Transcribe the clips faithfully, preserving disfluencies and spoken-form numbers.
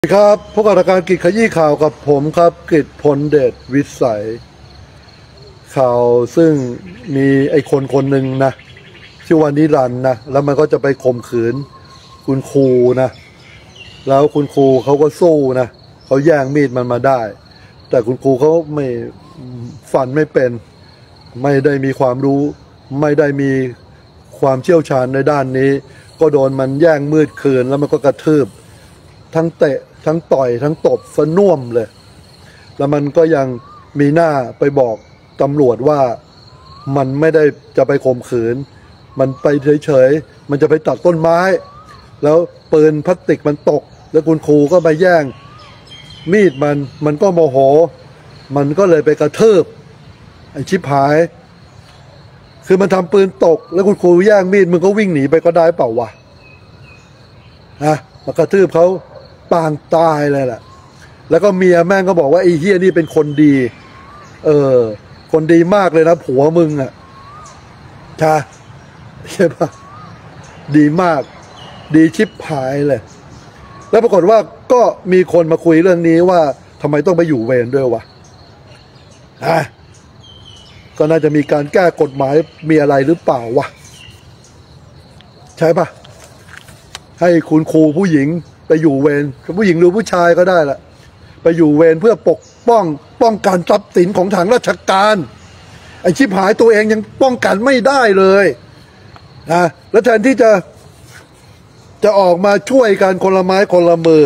ครับพบกับรายการกิจขยี้ข่าวกับผมครับกิจพลเดชวิสัยข่าวซึ่งมีไอ้คนคนหนึ่งนะชื่อว่านิรันดร์นะแล้วมันก็จะไปข่มขืนคุณครูนะแล้วคุณครูเขาก็สู้นะเขาแย่งมีดมันมาได้แต่คุณครูเขาไม่ฟันไม่เป็นไม่ได้มีความรู้ไม่ได้มีความเชี่ยวชาญในด้านนี้ก็โดนมันแย่งมีดคืนแล้วมันก็กระทืบทั้งเตะทั้งต่อยทั้งตบสะน่วมเลยแล้วมันก็ยังมีหน้าไปบอกตำรวจว่ามันไม่ได้จะไปข่มขืนมันไปเฉยๆมันจะไปตัดต้นไม้แล้วปืนพลาสติกมันตกแล้วคุณครูก็ไปแย่งมีดมันมันก็โมโหมันก็เลยไปกระทืบไอ้ชิบหายคือมันทำปืนตกแล้วคุณครูแย่งมีดมึงก็วิ่งหนีไปก็ได้เปล่าวะฮะมากระทืบเขาปางตายเลยแหละแล้วก็เมียแม่งก็บอกว่าไอ้เฮียนี่เป็นคนดีเออคนดีมากเลยนะผัวมึงอ่ะใช่ใช่ปะดีมากดีชิบหายเลยแล้วปรากฏว่าก็มีคนมาคุยเรื่องนี้ว่าทำไมต้องไปอยู่เวรด้วยวะอ่ะก็น่าจะมีการแก้กฎหมายมีอะไรหรือเปล่าวะใช่ปะให้คุณครูผู้หญิงไปอยู่เวรผู้หญิงหรือผู้ชายก็ได้ละไปอยู่เวรเพื่อปกป้องป้องกันทรัพย์สินของทางราชการไอ้ชิบหายตัวเองยังป้องกันไม่ได้เลยนะแล้วแทนที่จะจะออกมาช่วยกันคนละไม้คนละมือ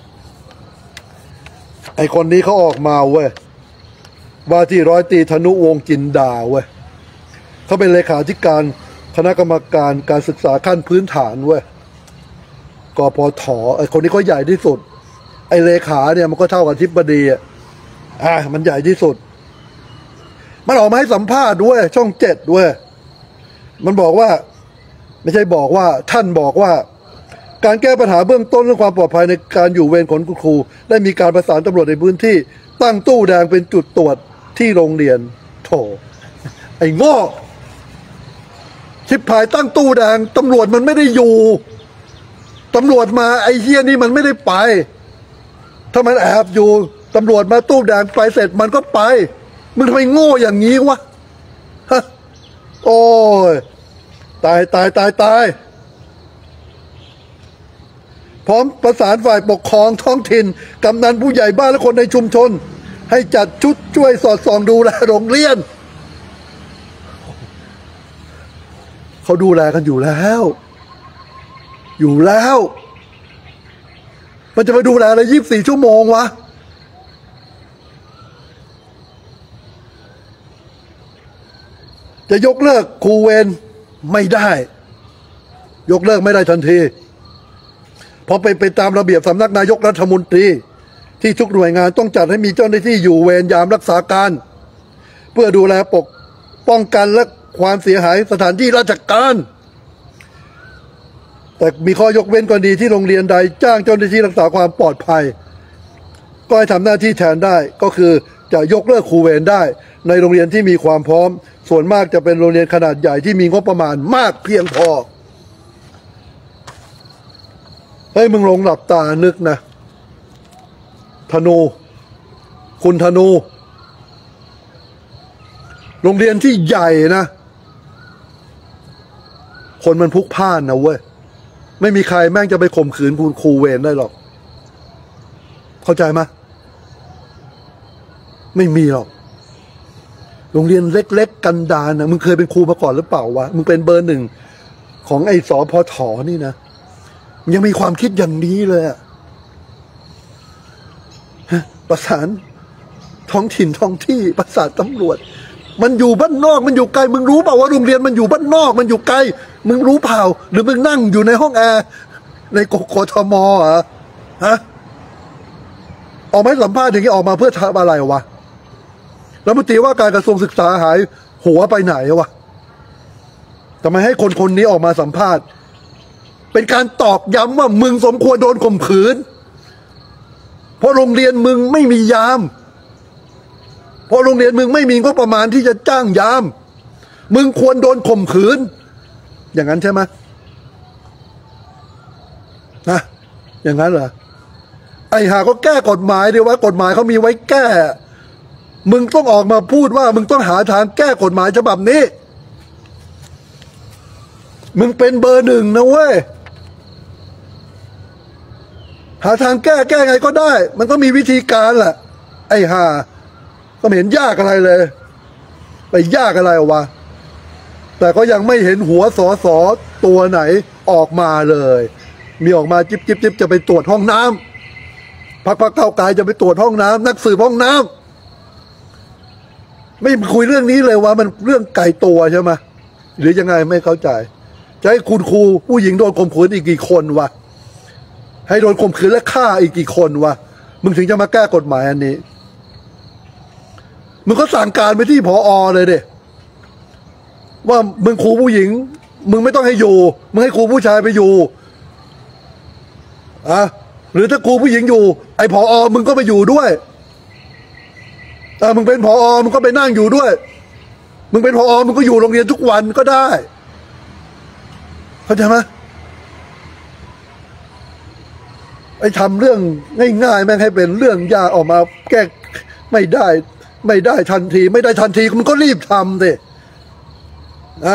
ไอ้คนนี้เขาออกมาเว้ยว่าที่ร้อยตรีธนุวงศ์จินดาเว้ยเขาเป็นเลขาธิการคณะกรรมการการศึกษาขั้นพื้นฐานเว้ยกพฐไอ้คนนี้เขาใหญ่ที่สุดไอ้เลขาเนี่ยมันก็เท่ากับอธิบดีอ่ะอ่ะมันใหญ่ที่สุดมันออกมาให้สัมภาษณ์ด้วยช่องเจ็ดด้วยมันบอกว่าไม่ใช่บอกว่าท่านบอกว่าการแก้ปัญหาเบื้องต้นเรื่องความปลอดภัยในการอยู่เวรของคุณครูได้มีการประสานตำรวจในพื้นที่ตั้งตู้แดงเป็นจุดตรวจที่โรงเรียนโถไอ้โง่ชิบหายตั้งตู้แดงตำรวจมันไม่ได้อยู่ตำรวจมาไอ้เฮียนี่มันไม่ได้ไปถ้ามันแอบอยู่ตำรวจมาตู้แดงไปเสร็จมันก็ไปมึงทำไมโง่อย่างนี้วะฮะโอ้ยตายตายตายตายพร้อมประสานฝ่ายปกครองท้องถิ่นกำนันผู้ใหญ่บ้านและคนในชุมชนให้จัดชุดช่วยสอดส่องดูแลโรงเรียนเขาดูแลกันอยู่แล้วอยู่แล้วมันจะไปดูแลอะไรยี่สิบสี่ชั่วโมงวะจะยกเลิกครูเวรไม่ได้ยกเลิกไม่ได้ทันทีเพราะไปไปตามระเบียบสำนักนายกรัฐมนตรีที่ทุกหน่วยงานต้องจัดให้มีเจ้าหน้าที่อยู่เวรยามรักษาการเพื่อดูแลปกป้องกันและความเสียหายสถานที่ราชการแต่มีข้อยกเว้นกรณีที่โรงเรียนใดจ้างเจ้าหน้าที่รักษาความปลอดภัยก็ให้ทำหน้าที่แทนได้ก็คือจะยกเลิกครูเวรได้ในโรงเรียนที่มีความพร้อมส่วนมากจะเป็นโรงเรียนขนาดใหญ่ที่มีงบประมาณมากเพียงพอเฮ้ยมึงลงหลับตานึกนะธนูคุณธนูโรงเรียนที่ใหญ่นะคนมันพลุกพล่านนะเว้ยไม่มีใครแม่งจะไปข่มขืนคุณครูเวรได้หรอกเข้าใจไหมไม่มีหรอกโรงเรียนเล็กๆกันดารนะมึงเคยเป็นครูมาก่อนหรือเปล่าวะมึงเป็นเบอร์หนึ่งของไอ้สพฐนี่นะยังมีความคิดอย่างนี้เลยอะประสานท้องถิ่นท้องที่ประสานตำรวจมันอยู่บ้านนอกมันอยู่ไกลมึงรู้เปล่าว่าโรงเรียนมันอยู่บ้านนอกมันอยู่ไกลมึงรู้เปล่าหรือมึงนั่งอยู่ในห้องแอร์ในกทมเหรอฮะออกมาสัมภาษณ์อย่างนี้ออกมาเพื่อทำอะไรวะแล้วรัฐมนตรีว่าการกระทรวงศึกษาหายหัวไปไหนวะทำไมให้คนคนนี้ออกมาสัมภาษณ์เป็นการตอกย้ำว่ามึงสมควรโดนข่มขืนเพราะโรงเรียนมึงไม่มียามเพราะโรงเรียนมึงไม่มีงบประมาณที่จะจ้างยามมึงควรโดนข่มขืนอย่างนั้นใช่ไหมนะอย่างนั้นเหรอไอ้หาก็แก้กฎหมายดีว่ากฎหมายเขามีไว้แก้มึงต้องออกมาพูดว่ามึงต้องหาทางแก้กฎหมายฉบับนี้มึงเป็นเบอร์หนึ่งนะเว้ยหาทางแก้แก้ไงก็ได้มันก็มีวิธีการแหละไอ้ห่าก็ไม่เห็นยากอะไรเลยไปยากอะไรวะแต่ก็ยังไม่เห็นหัวสอสอตัวไหนออกมาเลยมีออกมาจิบจิบจิบจะไปตรวจห้องน้ำพักพักเก้าไกลจะไปตรวจห้องน้ำนักสืบห้องน้ำไม่คุยเรื่องนี้เลยว่ามันเรื่องไก่ตัวใช่ไหมหรือยังไงไม่เข้าใจจะให้คุณครูผู้หญิงโดนข่มขืนอีกกี่คนวะให้โดนข่มขืนและฆ่าอีกกี่คนวะมึงถึงจะมาแก้กฎหมายอันนี้มึงก็สั่งการไปที่ผอ.เลยเด้ว่ามึงครูผู้หญิงมึงไม่ต้องให้อยู่มึงให้ครูผู้ชายไปอยู่อะหรือถ้าครูผู้หญิงอยู่ไอ้ผอ.มึงก็ไปอยู่ด้วยอ่ามึงเป็นผอ.มึงก็ไปนั่งอยู่ด้วยมึงเป็นผอ.มึงก็อยู่โรงเรียนทุกวันก็ได้เข้าใจไหมไอ้ทำเรื่องง่ายๆแม่งให้เป็นเรื่องยากออกมาแก้ไม่ได้ไม่ได้ทันทีไม่ได้ทันทีมึงก็รีบทำสินะ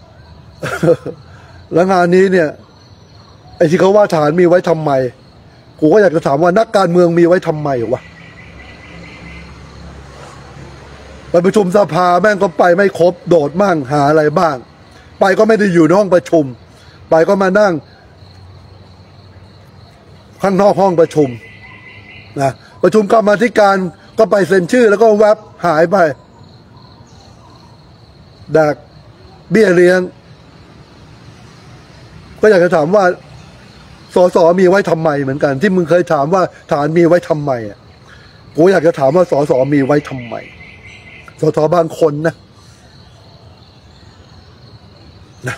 แล้วงานนี้เนี่ยไอ้ที่เขาว่าฐานมีไว้ทำไมกูก็อยากจะถามว่านักการเมืองมีไว้ทำไมวะไปประชุมสภาแม่งก็ไปไม่ครบโดดมั่งหาอะไรบ้างไปก็ไม่ได้อยู่ในห้องประชุมไปก็มานั่งข้างนอกห้องประชุมนะประชุมกรรมาธิการก็ไปเซ็นชื่อแล้วก็แวบหายไปดักเบี้ยเลี้ยงก็อยากจะถามว่าสสมีไว้ทำไมเหมือนกันที่มึงเคยถามว่าฐานมีไว้ทำไมอ่ะกูอยากจะถามว่าสสมีไว้ทำไมสสบางคนนะนะ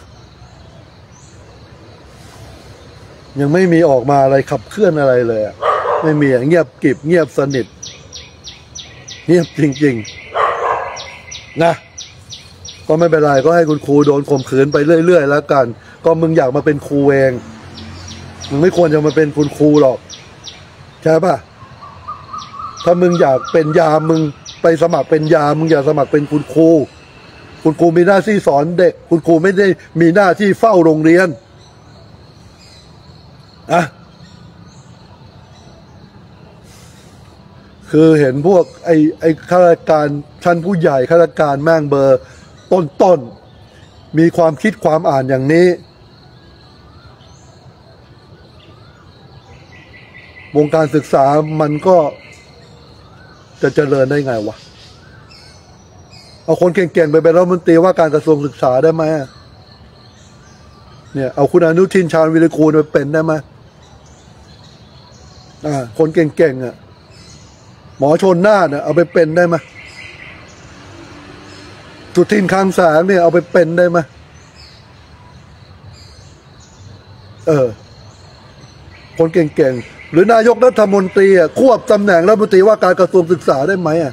ยังไม่มีออกมาอะไรขับเคลื่อนอะไรเลยอ่ะไม่มีเงียบกริบเงียบสนิทเงียบจริงๆนะก็ไม่เป็นไรก็ให้คุณครูโดนข่มขืนไปเรื่อยๆแล้วกันก็มึงอยากมาเป็นครูเองมึงไม่ควรจะมาเป็นคุณครูหรอกใช่ป่ะถ้ามึงอยากเป็นยามมึงไปสมัครเป็นยามมึงอย่าสมัครเป็นคุณครูคุณครูมีหน้าที่สอนเด็กคุณครูไม่ได้มีหน้าที่เฝ้าโรงเรียนอะคือเห็นพวกไอ้ไอ้ข้าราชการชั้นผู้ใหญ่ข้าราชการแม่งเบอร์ต้นๆมีความคิดความอ่านอย่างนี้วงการศึกษามันก็จะเจริญได้ไงวะเอาคนเก่งๆไปเป็นรัฐมนตรีว่าการกระทรวงศึกษาได้ไหมเนี่ยเอาคุณอนุทินชาญวิริกูลไปเป็นได้ไหมอ่าคนเก่งๆอ่ะหมอชนน่านเนี่ยเอาไปเป็นได้ไหมสุทินคลังแสงเนี่ยเอาไปเป็นได้ไหมเออคนเก่งๆหรือนายกรัฐมนตรีอ่ะควบตำแหน่งรัฐมนตรีว่าการกระทรวงศึกษาได้ไหมอ่ะ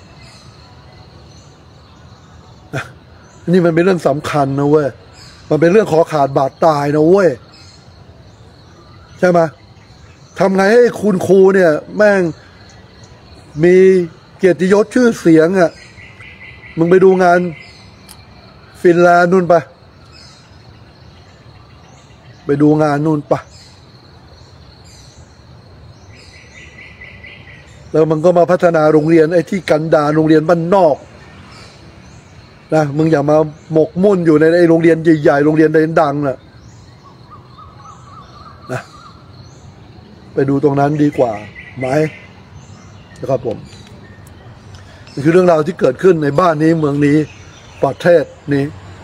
นี่มันเป็นเรื่องสำคัญนะเว้ยมันเป็นเรื่องขอขาดบาดตายนะเว้ยใช่ไหมทำไงให้คุณครูเนี่ยแม่งมีเกียรติยศชื่อเสียงอ่ะมึงไปดูงานฟินแลนด์นู่นปะไปดูงานนู่นปะแล้วมันก็มาพัฒนาโรงเรียนไอ้ที่กันดารโรงเรียนบ้านนอกนะมึงอย่ามาหมกมุ่นอยู่ในไอ้โรงเรียนใหญ่ๆโรงเรียนดังๆน่ะนะไปดูตรงนั้นดีกว่าไหมนะครับผมนี่คือเรื่องราวที่เกิดขึ้นในบ้านนี้เมืองนี้ประเทศนี้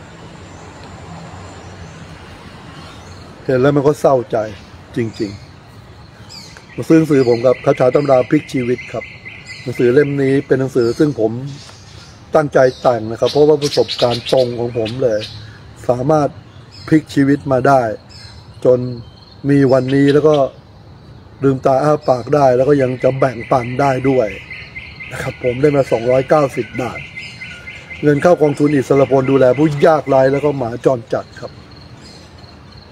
เห็นแล้วมันก็เศร้าใจจริงๆมาซื้อหนังสือผมครับคาถาตำราพลิกชีวิตครับหนังสือเล่มนี้เป็นหนังสือซึ่งผมตั้งใจแต่งนะครับเพราะว่าประสบการณ์ตรงของผมเลยสามารถพลิกชีวิตมาได้จนมีวันนี้แล้วก็ลืมตาอ้าปากได้แล้วก็ยังจะแบ่งปันได้ด้วยนะครับผมได้มาสองร้อยเก้าสิบบาทเงินเข้ากองทุนอิสรพลดูแลผู้ยากไร้แล้วก็หมาจรจัดครับ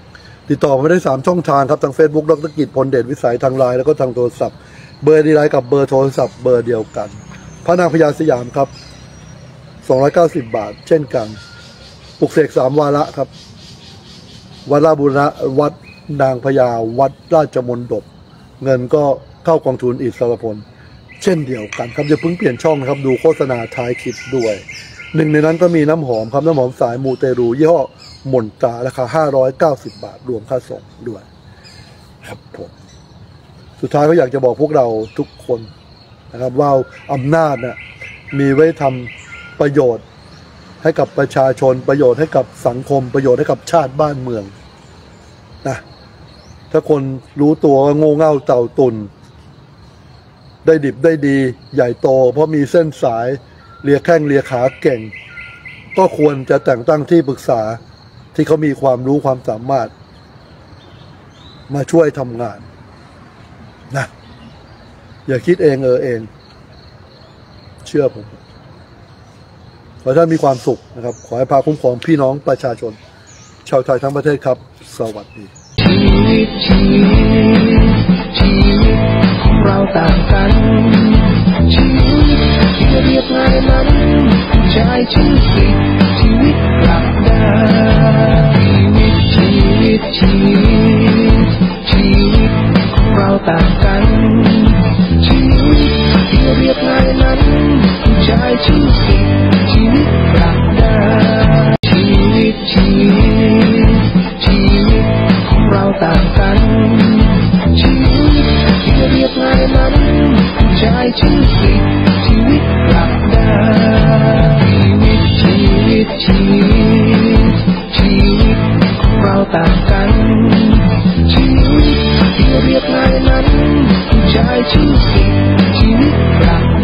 ติดต่อมาได้สามช่องทางครับทาง Facebook ดร.กิจพลเดชวิสัยทางไลน์แล้วก็ทางโทรศัพท์เบอร์ดีไลน์กับเบอร์โทรศัพท์เบอร์เดียวกันพระนางพญาสยามครับสองร้อยเก้าสิบบาทเช่นกันปลุกเสกสามวาระครับวัดราชบุรณะวัดนางพญาวัดราชมณฑปเงินก็เข้ากองทุนอิสรพลเช่นเดียวกันครับอย่าเพิ่งเปลี่ยนช่องนะครับดูโฆษณาท้ายคลิปด้วยหนึ่งในนั้นก็มีน้ำหอมครับน้ำหอมสายมูเตรูยี่ห้อมนตราราคาห้าร้อยเก้าสิบบาทรวมค่าส่งด้วยครับผมสุดท้ายก็อยากจะบอกพวกเราทุกคนนะครับว่าอำนาจน่ะมีไว้ทำประโยชน์ให้กับประชาชนประโยชน์ให้กับสังคมประโยชน์ให้กับชาติบ้านเมืองนะถ้าคนรู้ตัวว่าโง่เง่าเต่าตุนได้ดิบได้ดีใหญ่โตเพราะมีเส้นสายเลียแข้งเลียขาเก่งก็ควรจะแต่งตั้งที่ปรึกษาที่เขามีความรู้ความสามารถมาช่วยทำงานนะอย่าคิดเองเออเองเชื่อผมขอให้ท่านมีความสุขนะครับขอให้พาคุ้มครองพี่น้องประชาชนชาวไทยทั้งประเทศครับสวัสดีชีวิตชีวิตชีวิตของเราต่างกันชีวิตที่เรียบง่ายนั้นใจชื่อสิชีวิตหลักดาชีวิตชีวิตชีวิตชีวิตของเราต่างกันชีวิตที่เรียบง่ายนั้นใจชื่อสิชีวิตหลักดาชีวิตชีวิตชีวิตของเราต่างกันชีวิตที่เรียบง่ายนั้นใจชื่อสิชีวิตหลักดาชีวิตชีวิตชีวิตชีวิตของเราต่างกันชีวิตที่เรียบง่ายนั้นใจชื่อสิชีวิตหลัก